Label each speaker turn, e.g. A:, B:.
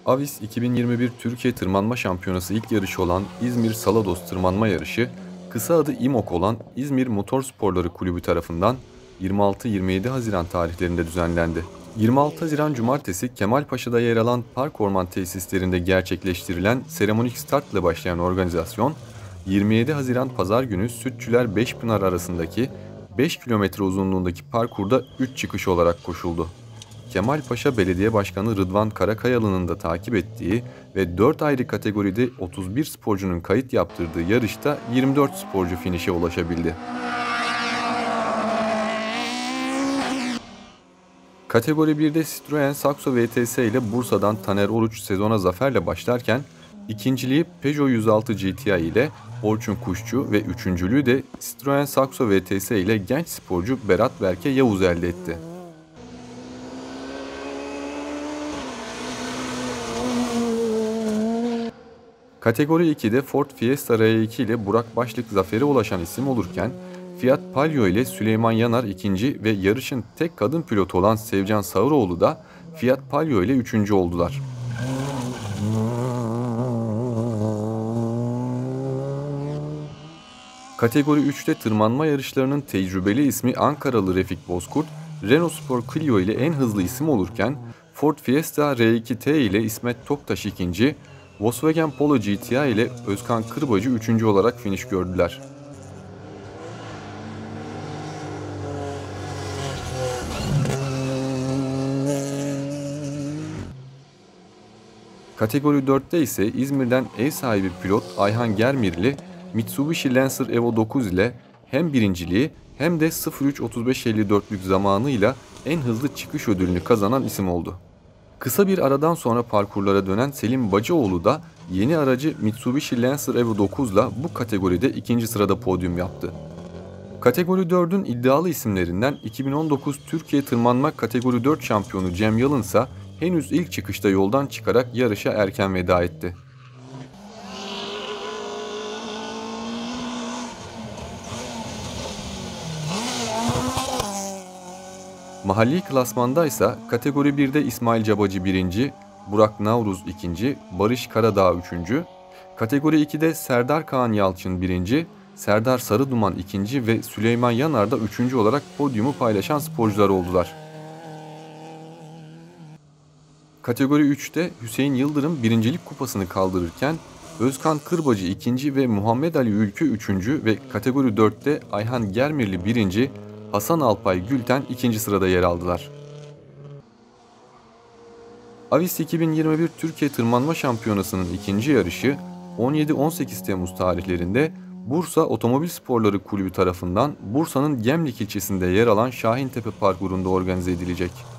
A: Avis 2021 Türkiye Tırmanma Şampiyonası ilk yarışı olan İzmir Salados Tırmanma Yarışı, kısa adı İMOK olan İzmir Motorsporları Kulübü tarafından 26-27 Haziran tarihlerinde düzenlendi. 26 Haziran Cumartesi Kemalpaşa'da yer alan Park Orman tesislerinde gerçekleştirilen seremonik startla başlayan organizasyon, 27 Haziran Pazar günü Sütçüler Beşpınar arasındaki 5 kilometre uzunluğundaki parkurda 3 çıkış olarak koşuldu. Kemalpaşa Belediye Başkanı Rıdvan Karakayalı'nın da takip ettiği ve 4 ayrı kategoride 31 sporcunun kayıt yaptırdığı yarışta 24 sporcu finişe ulaşabildi. Kategori 1'de Citroen Saxo VTS ile Bursa'dan Taner Oruç sezona zaferle başlarken, ikinciliği Peugeot 106 GTI ile Orçun Kuşçu ve üçüncülüğü de Citroen Saxo VTS ile genç sporcu Berat Berke Yavuz elde etti. Kategori 2'de Ford Fiesta R2 ile Burak Başlık zafere ulaşan isim olurken, Fiat Palio ile Süleyman Yanar ikinci ve yarışın tek kadın pilotu olan Sevcan Sağıroğlu da Fiat Palio ile üçüncü oldular. Kategori 3'te tırmanma yarışlarının tecrübeli ismi Ankaralı Refik Bozkurt, Renault Sport Clio ile en hızlı isim olurken, Ford Fiesta R2T ile İsmet Toktaş ikinci, Volkswagen Polo GTI ile Özkan Kırbacı üçüncü olarak finiş gördüler. Kategori 4'te ise İzmir'den ev sahibi pilot Ayhan Germirli, Mitsubishi Lancer Evo 9 ile hem birinciliği hem de 03.35.54'lük zamanıyla en hızlı çıkış ödülünü kazanan isim oldu. Kısa bir aradan sonra parkurlara dönen Selim Bacıoğlu da yeni aracı Mitsubishi Lancer Evo 9 ile bu kategoride ikinci sırada podyum yaptı. Kategori 4'ün iddialı isimlerinden 2019 Türkiye Tırmanma Kategori 4 şampiyonu Cem Yalın ise henüz ilk çıkışta yoldan çıkarak yarışa erken veda etti. Mahalli klasmanda ise kategori 1'de İsmail Cabacı 1. Burak Navruz 2. Barış Karadağ 3. Kategori 2'de Serdar Kaan Yalçın 1. Serdar Sarıduman 2. ve Süleyman Yanar da 3. olarak podyumu paylaşan sporcular oldular. Kategori 3'te Hüseyin Yıldırım birincilik kupasını kaldırırken Özkan Kırbacı 2. ve Muhammed Ali Ülkü 3. ve kategori 4'te Ayhan Germirli 1. Hasan Alpay Gülten 2. sırada yer aldılar. Avis 2021 Türkiye Tırmanma Şampiyonası'nın ikinci yarışı 17-18 Temmuz tarihlerinde Bursa Otomobil Sporları Kulübü tarafından Bursa'nın Gemlik ilçesinde yer alan Şahintepe parkurunda organize edilecek.